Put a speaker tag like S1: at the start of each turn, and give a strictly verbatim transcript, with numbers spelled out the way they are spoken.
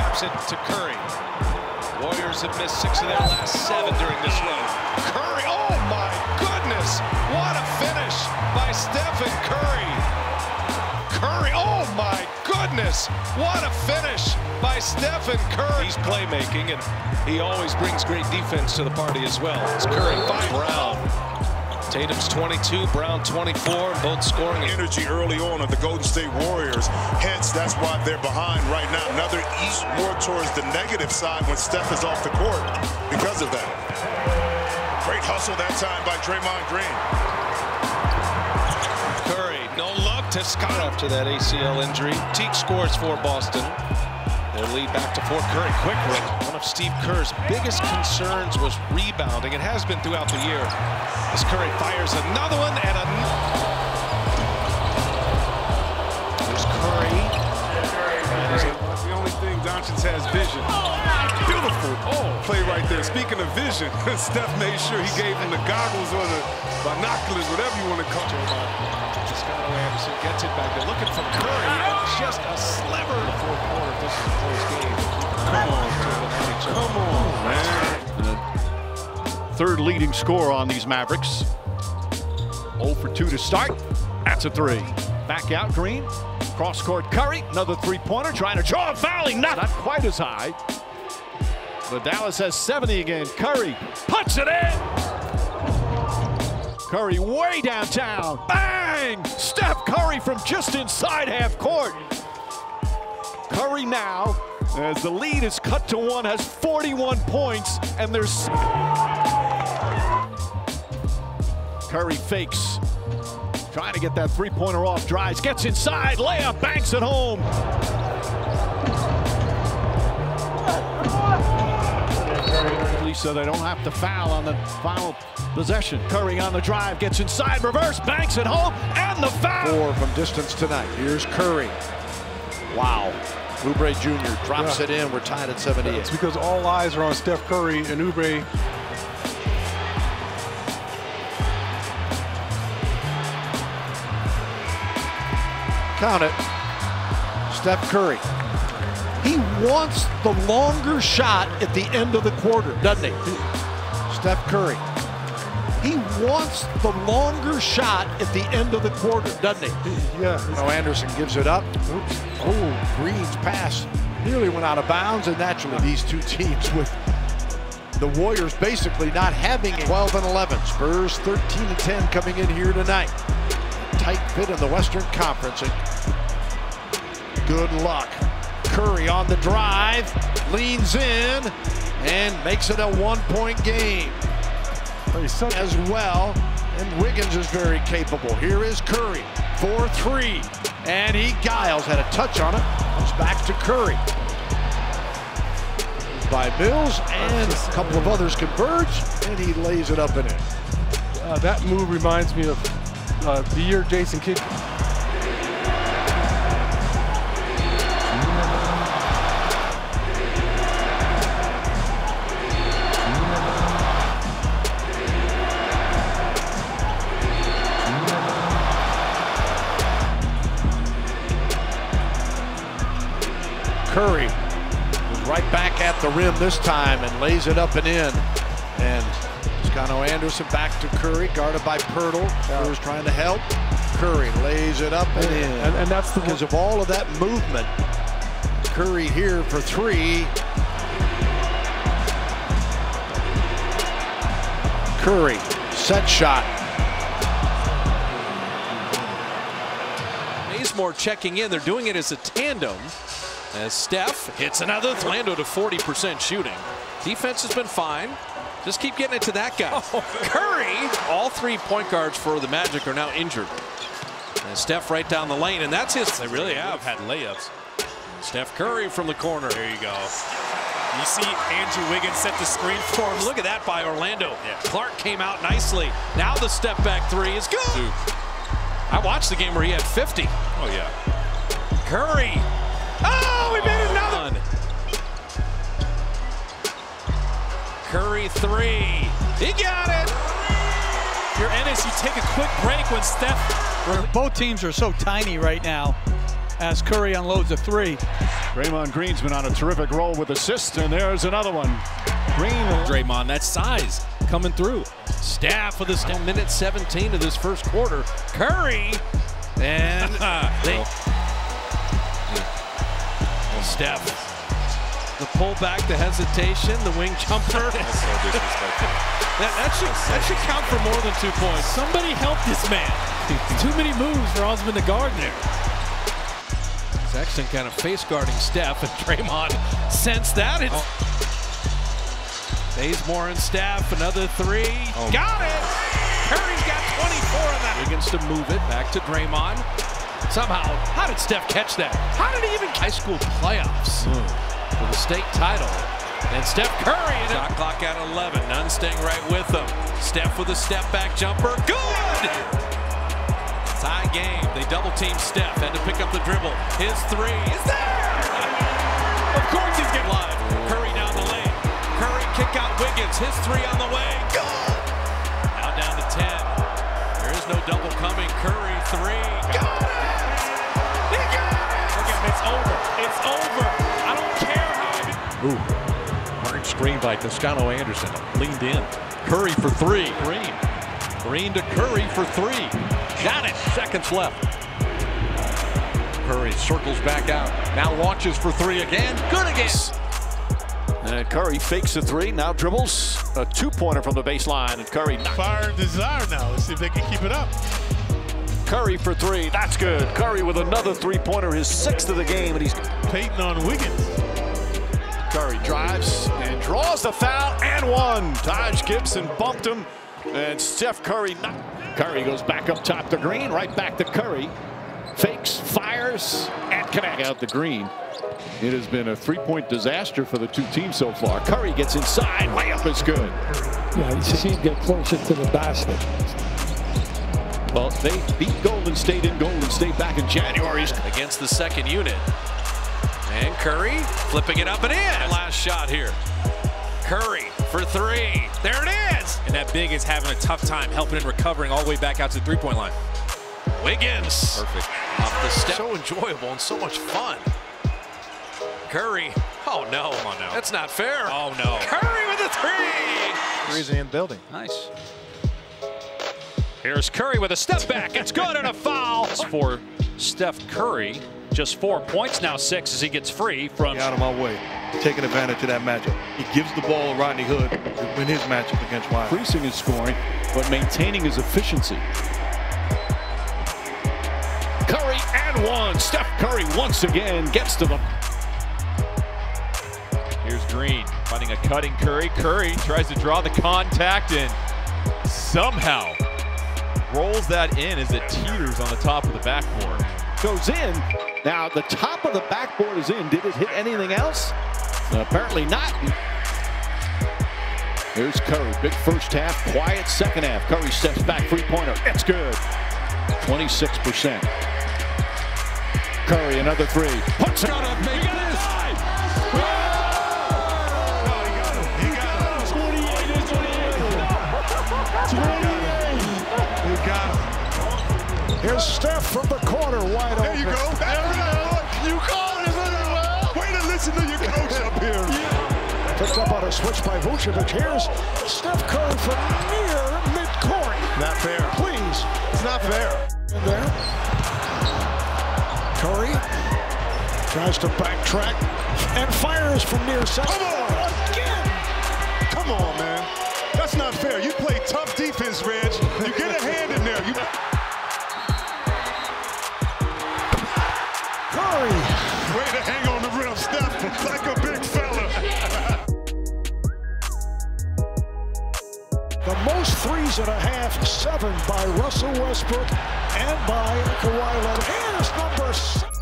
S1: Taps it to Curry. Warriors have missed six of their last seven during this run. Curry, oh my goodness! What a finish by Stephen Curry. Curry, oh my goodness! What a finish by Stephen Curry. He's playmaking, and he always brings great defense to the party as well. It's Curry, five Brown. Tatum's twenty-two, Brown twenty-four, both scoring.
S2: Energy early on of the Golden State Warriors. Hence, that's why they're behind right now. Another east more towards the negative side when Steph is off the court because of that. Great hustle that time by Draymond Green.
S1: Curry, no luck to Scott after that A C L injury. Teague scores for Boston. Their lead back to four. Curry, quick break. One of Steve Kerr's biggest concerns was rebounding. It has been throughout the year. As Curry fires another one, and a... There's Curry.
S3: That's the only thing Doncic has vision. Beautiful oh. play right there. Speaking of vision, Steph made sure he gave him the goggles or the binoculars, whatever you want to call it.
S1: Toscano Anderson gets it back. They're looking for Curry, and just a sliver in the fourth quarter. This is a close game. Come on,
S3: come on, man.
S4: Third leading scorer on these Mavericks. oh for two to start. That's a three. Back out Green. Cross court Curry. Another three-pointer. Trying to draw a fouling. Not, not quite as high. But Dallas has seventy again. Curry puts it in. Curry way downtown. Bang! Steph Curry from just inside half court. Curry now, as the lead is cut to one, has forty-one points, and there's... Curry fakes, trying to get that three-pointer off, drives, gets inside, layup, banks it home. So they don't have to foul on the final possession. Curry on the drive, gets inside, reverse, banks it home, and the foul.
S5: Four from distance tonight. Here's Curry. Wow. Oubre Junior drops yeah. it in. We're tied at seventy-eight.
S3: It's because all eyes are on Steph Curry and Oubre.
S5: Count it. Steph Curry. He wants the longer shot at the end of the quarter, doesn't he? Steph Curry. He wants the longer shot at the end of the quarter, doesn't he?
S3: Yeah.
S5: Now Anderson gives it up. Oops. Oh, Green's pass nearly went out of bounds, and naturally these two teams with the Warriors basically not having twelve and eleven. Spurs thirteen and ten coming in here tonight. Tight fit in the Western Conference, and good luck. Curry on the drive, leans in, and makes it a one-point game as well. And Wiggins is very capable. Here is Curry, four three, and he guiles, had a touch on it, comes back to Curry. By Mills, and a couple of others converge, and he lays it up and in.
S3: Uh, that move reminds me of uh, the year Jason Kidd.
S5: Curry is right back at the rim this time and lays it up and in. And Toscano Anderson back to Curry, guarded by Pirtle. Curry's trying to help. Curry lays it up and in.
S3: And, and that's the
S5: because of all of that movement. Curry here for three. Curry, set shot.
S6: Bazemore checking in. They're doing it as a tandem. As Steph hits another, Lando to forty percent shooting. Defense has been fine. Just keep getting it to that guy. Oh. Curry, all three point guards for the Magic are now injured. And Steph right down the lane, and that's his.
S1: They really have had layups.
S6: Steph Curry from the corner.
S1: There you go. You see Andrew Wiggins set the screen for him.
S6: Look at that by Orlando.
S1: Yeah.
S6: Clark came out nicely. Now the step back three is good.
S1: Dude.
S6: I watched the game where he had fifty.
S1: Oh, yeah.
S6: Curry. Oh, we made another one. Curry three. He got it.
S7: If you're Ennis, you take a quick break when Steph. Both teams are so tiny right now as Curry unloads a three.
S4: Draymond Green's been on a terrific roll with assists, and there's another one. Green.
S7: Draymond, that size coming through.
S6: Steph with his minute seventeen of this first quarter. Curry. And they. Steph. The pullback, the hesitation, the wing jumper.
S8: That's so disrespectful.
S6: That, that, should, that should count for more than two points.
S7: Somebody help this man. Too many moves for Osman to guard there.
S6: Sexton kind of face guarding Steph, and Draymond sensed that. It's oh. Bazemore and Steph, another three. Oh. Got it! Curry's got twenty-four of that. Begins to move it back to Draymond. Somehow, how did Steph catch that? How did he even high school playoffs mm. for the state title? And Steph Curry. Shot clock at eleven. None staying right with them. Steph with a step back jumper. Good! Tie game. They double team Steph. Had to pick up the dribble. His three is there! Of course he's getting live. Curry down the lane. Curry kick out Wiggins. His three on the way. Good! Now down to ten. There is no double coming. Curry three. Got it! He got it!
S7: Again, it's over. It's over. I don't care how.
S9: Ooh. Hard screen by Toscano Anderson. Leaned in. Curry for three. Green. Green to Curry for three. Got it. Seconds left. Curry circles back out. Now launches for three again. Good again.
S4: And Curry fakes the three. Now dribbles a two-pointer from the baseline. And Curry.
S10: Fire and desire now. Let's see if they can keep it up.
S4: Curry for three. That's good. Curry with another three-pointer, his sixth of the game, and he's
S10: Peyton on Wiggins.
S4: Curry drives and draws the foul and one. Taj Gibson bumped him, and Steph Curry. Not Curry goes back up top to Green, right back to Curry. Fakes, fires, and connects out the Green. It has been a three-point disaster for the two teams so far. Curry gets inside, layup is good.
S11: Yeah, you see him get closer to the basket.
S4: Well, they beat Golden State in Golden State back in January.
S6: Against the second unit. And Curry flipping it up and in. Last shot here. Curry for three. There it is.
S7: And that big is having a tough time helping and recovering all the way back out to the three-point line.
S6: Wiggins.
S7: Perfect.
S6: Off the step. So enjoyable and so much fun. Curry. Oh, no. Come on now. That's not fair.
S7: Oh, no.
S6: Curry with the three.
S10: Three's in building.
S7: Nice. Here's Curry with a step back. It's good and a foul for Steph Curry. Just four points now, six as he gets free from.
S10: Out of my way. Taking advantage of that matchup. He gives the ball to Rodney Hood to win his matchup against Wild.
S4: Increasing his scoring, but maintaining his efficiency. Curry and one. Steph Curry once again gets to them.
S12: Here's Green finding a cutting Curry. Curry tries to draw the contact and somehow rolls that in as it teeters on the top of the backboard.
S4: Goes in. Now the top of the backboard is in. Did it hit anything else? Uh, apparently not. Here's Curry. Big first half, quiet second half. Curry steps back, three-pointer. It's good. twenty-six percent. Curry, another three. Puts it on up, make this.
S11: Here's Steph from the corner, wide open.
S10: There you go. There we go. You called it very well. Way to listen to your coach up here.
S11: Yeah. Picked up on a switch by Vucevic. Here's Steph Curry from near midcourt.
S10: Not fair.
S11: Please.
S10: It's not fair.
S11: In there. Curry tries to backtrack and fires from near center.
S10: Come on.
S11: Again.
S10: Come on, man. That's not fair. You play tough defense, Reg. You get a hand in there. You Way to hang on the rim, Steph, like a big fella.
S11: The most threes and a half, seven by Russell Westbrook and by Kawhi Leonard. Here's number six.